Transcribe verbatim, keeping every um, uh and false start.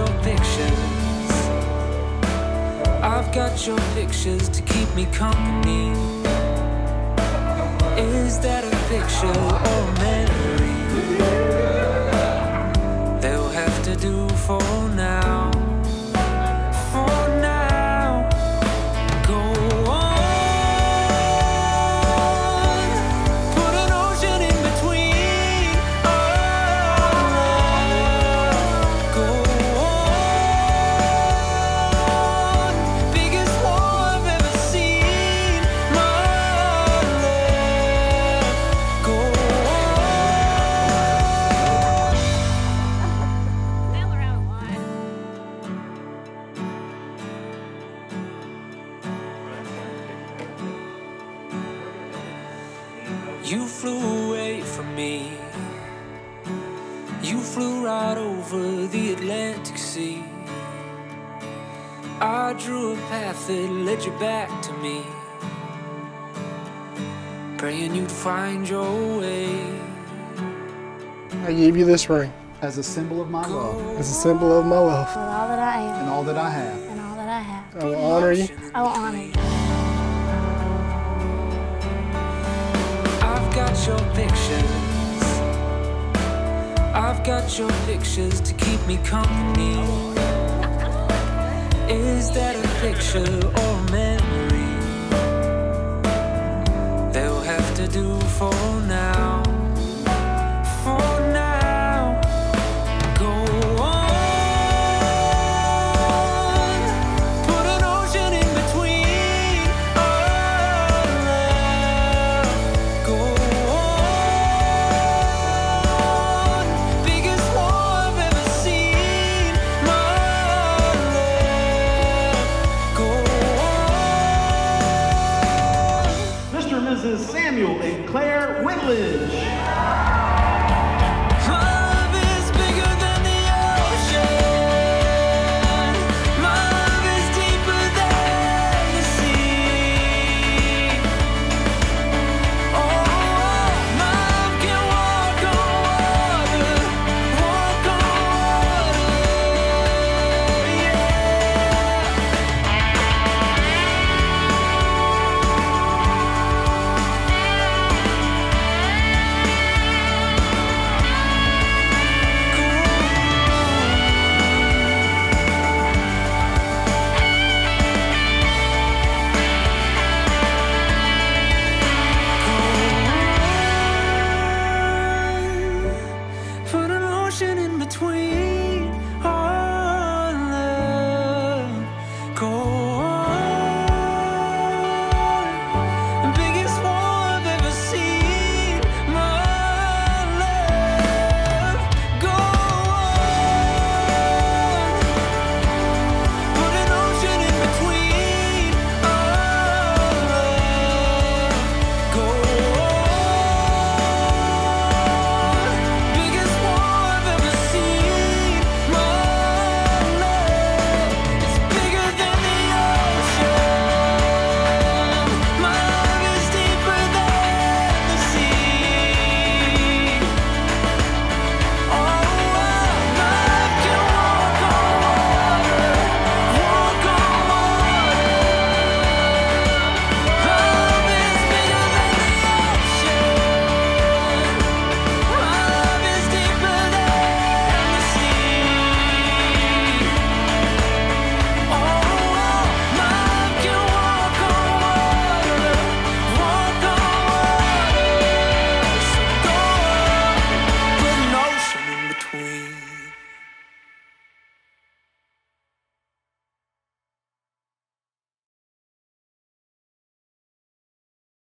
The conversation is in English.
pictures. I've got your pictures to keep me company. Is that a picture or a memory? They'll have to do for now. For now, go on. Put an ocean in between. Oh, go on. Biggest war I've ever seen. My love, go on. Now we're out of line. You flew away from me. You flew right over the Atlantic Sea. I drew a path that led you back to me, praying you'd find your way. I gave you this ring as a symbol of my love as a symbol of my love. With all that I am and all that I have. and all that I have, I will honor you. I will honor you. I've got your pictures. I've got your pictures to keep me company. Is that a picture or a memory? They'll have to do for now. For now, go on. Put an ocean in between. Oh, love, go on. Biggest war I've ever seen. My love, go on. Mister and Missus Samuel and Claire Whitledge.